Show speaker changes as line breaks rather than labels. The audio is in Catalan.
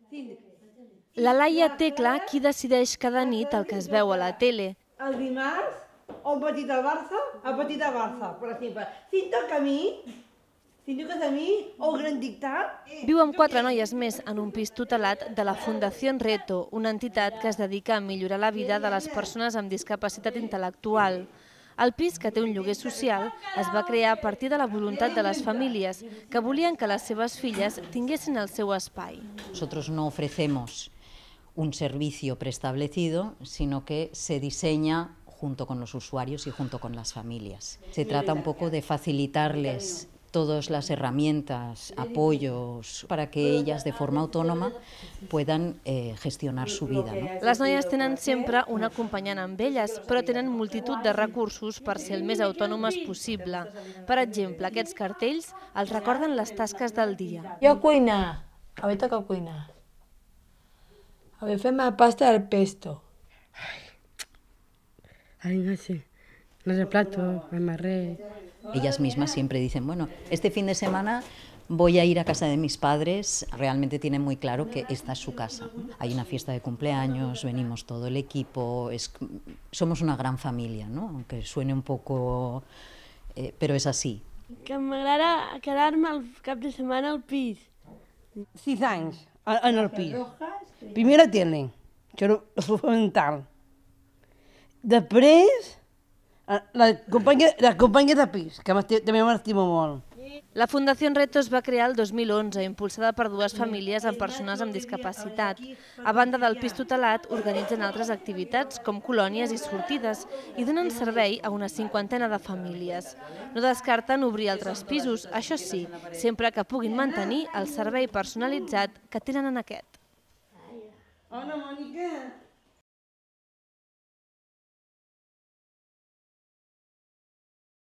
La Laia té clar qui decideix cada nit el que es veu a la tele.
El dimarts, o un partit del Barça, per exemple. Si em toca a mi, si em toques a mi, o el gran dictat...
Viu amb 4 noies més en un pis tutelat de la Fundació Reto, una entitat que es dedica a millorar la vida de les persones amb discapacitat intel·lectual. El pis, que té un lloguer social, es va crear a partir de la voluntat de les famílies, que volien que les seves filles tinguessin el seu espai.
Nosotros no ofrecemos un servicio preestablecido, sino que se diseña junto con los usuarios y junto con las familias. Se trata un poco de facilitarles todas las herramientas, apoyos, para que ellas de forma autónoma puedan gestionar su vida.
Les noies tenen sempre un acompanyant amb elles, però tenen multitud de recursos per ser el més autònomes possible. Per exemple, aquests cartells els recorden les tasques del dia.
Jo cuinar. Avui toca cuinar. Avui fem la pasta del pesto.
Ay, no sé. No sé plato, me amarré.
Ellas mismas siempre dicen, bueno, este fin de semana voy a ir a casa de mis padres. Realmente tienen muy claro que esta es su casa. Hay una fiesta de cumpleaños, venimos todo el equipo, somos una gran familia, ¿no? Aunque suene un poco... pero es así.
Que m'agrada quedar-me al cap de setmana al pis.
6 anys en el pis. Primer la tele, que era fundamental. Després, la companya de pis, que també m'estimo molt.
La Fundació Reto es va crear el 2011, impulsada per 2 famílies amb persones amb discapacitat. A banda del pis tutelat, organitzen altres activitats com colònies i sortides i donen servei a una 50ena de famílies. No descarten obrir altres pisos, això sí, sempre que puguin mantenir el servei personalitzat que tenen en aquest.
Hola, Mònica.